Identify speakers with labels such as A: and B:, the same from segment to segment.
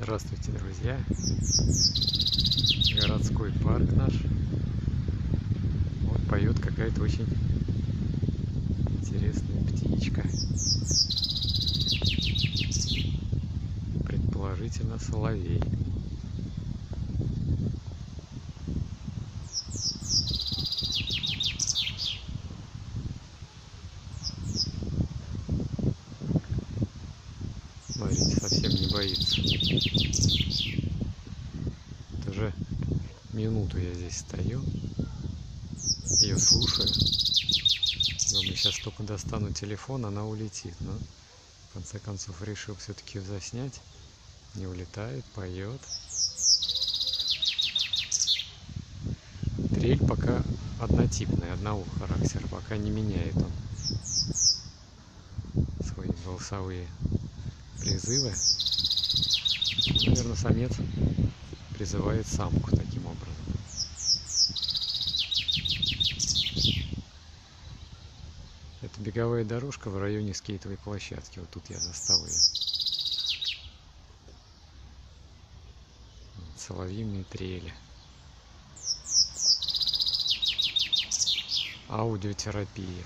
A: Здравствуйте, друзья! Городской парк наш. Вот поет какая-то очень интересная птичка. Предположительно, соловей. Смотрите, совсем не боится. Вот уже минуту я здесь стою, ее слушаю. Думаю, сейчас только достану телефон, она улетит. Но в конце концов решил все-таки заснять. Не улетает, поет. Трель пока однотипная, одного характера, пока не меняет он свои голосовые призывы. Наверное, самец призывает самку таким образом. Это беговая дорожка в районе скейтовой площадки. Вот тут я застал ее. Соловьиные трели. Аудиотерапия.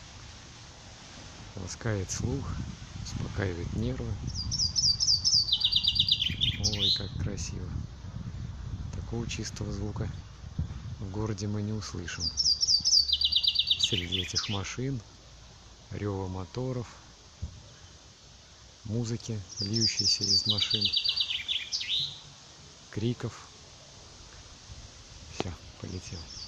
A: Ласкает слух, успокаивает нервы. Ой, как красиво. Такого чистого звука в городе мы не услышим. Среди этих машин, рева моторов, музыки, льющейся из машин, криков. Все, полетел.